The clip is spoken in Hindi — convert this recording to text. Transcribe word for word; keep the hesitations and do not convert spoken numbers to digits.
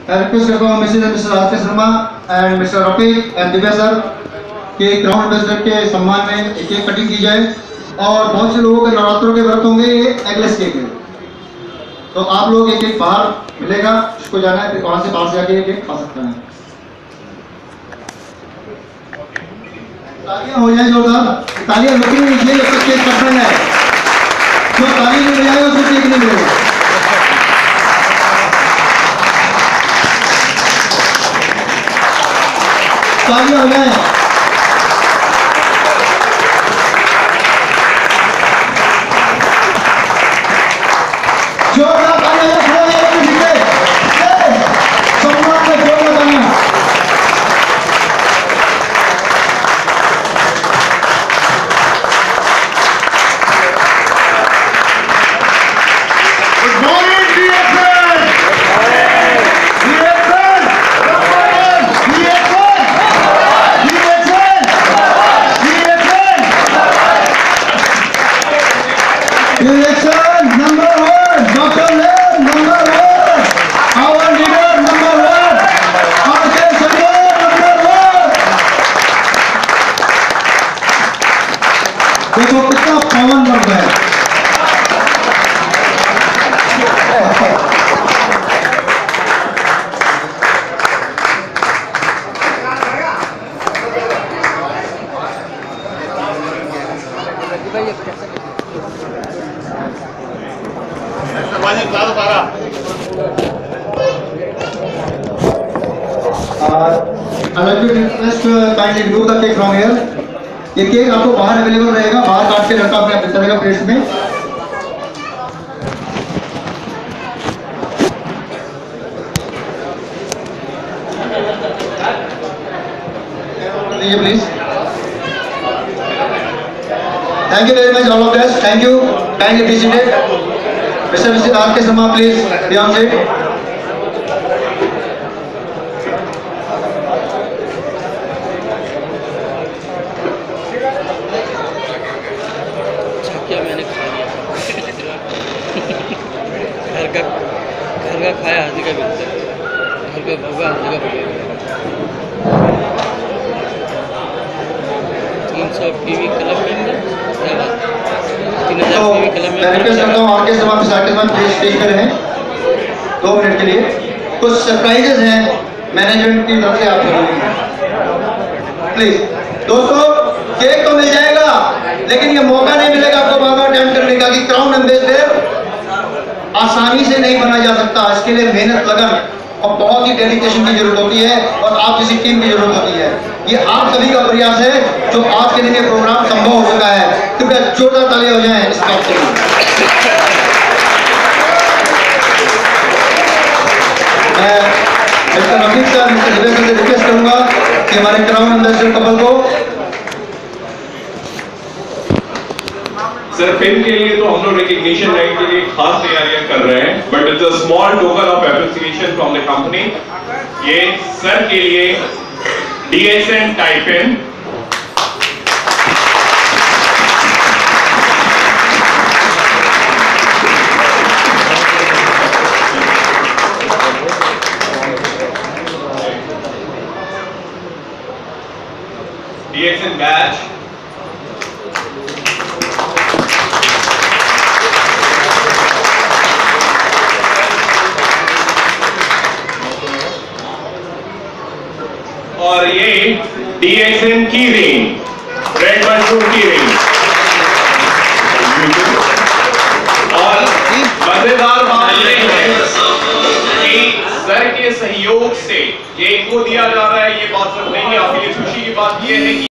I request from Missus and Mister R K Sharma and Mister Rafiq and Divya sir के ग्राउंड एम्बेसडर के सम्मान में एक केक कटिंग की जाए। और बहुत से लोगों के नवरात्रों के व्रत होंगे, ये एगलेस केक है, तो आप लोग एक केक बाहर मिलेगा, उसको जाना है, फिर वहां से बाहर से आके एक केक खा सकते हैं। तालियां हो जाए जोरदार, तालियां रुकनी नहीं चाहिए जब तक केक कट रहा है। जो ताली नहीं बजाएगा उसको केक नहीं मिलेगा। तालियां हो जाए। जोरदार तालियां खड़ा है किसी से सम्मान से जोरदार तालियां। Good morning DSN DSN Election number one, Doctor Len number one, our leader number one, R K Sharma number one। देखो कितना पवन बढ़ गया। I'd like to request uh, kindly remove the cake from here. ये केक आपको बाहर अवेलेबल रहेगा, बाहर काट के लड़का अपने चलेगा प्लेट्स में। लीजिए please. Thank you very much all of this, thank you, kindly be seated. Mister mister R K Sharma please be on seat. क्या मैंने खा लिया घर का घर का खाया आदि का मिलता है, घर का भोगा आदि का भोगा। तीन सौ पीवी कलम में तीन हजार पीवी कलम में मैं रिक्वेस्ट करता हूँ आगे से वापस आके बाद प्लीज स्टेज पर रहें दो मिनट के लिए। कुछ सरप्राइजेज हैं मैनेजमेंट की तरफ से आप करेंगे प्लीज। दोस्तों केक तो मिल जाएगा, लेकिन ये मौका नहीं मिलेगा आपको बार बार अटेम्प्ट करने का कि क्राउन एम्बेसडर आसानी से नहीं बना जा सकता। इसके लिए मेहनत, लगन और बहुत ही डेडिकेशन की जरूरत होती है और आप किसी टीम की जरूरत होती है। ये आप सभी का प्रयास है जो आज के दिन ये प्रोग्राम संभव हो सका है। कृपया जोरदार तालियां हो जाएं इस बात के लिए। मैं mister Rafiq sir, mister Divya sir से रिक्वेस्ट करूंगा कि हमारे क्राउन एम्बेसडर कपल को सर फिल्म के लिए तो हम लोग रिकग्निशन नाइट के लिए खास तैयारियां कर रहे हैं, but it's a small token of appreciation from the company. ये सर के लिए DSN type in DSN batch और ये डीएसएन की रिंग, रेड मशरूम की रिंग। और मजेदार बात यह है कि सर के सहयोग से ये इनको दिया जा रहा है। ये बात सब नहीं है, आपके लिए खुशी की बात यह है कि